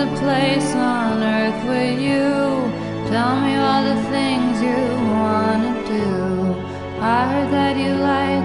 a place on earth with you. Tell me all the things you wanna do. I heard that you like